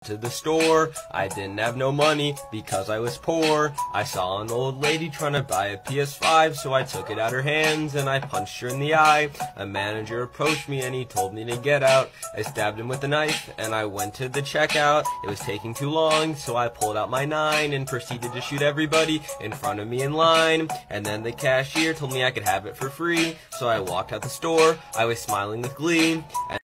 to the store. I didn't have no money because I was poor. I saw an old lady trying to buy a PS5, so I took it out her hands and I punched her in the eye. A manager approached me and he told me to get out. I stabbed him with a knife and I went to the checkout. It was taking too long, so I pulled out my 9 and proceeded to shoot everybody in front of me in line. And then the cashier told me I could have it for free, so I walked out the store. I was smiling with glee.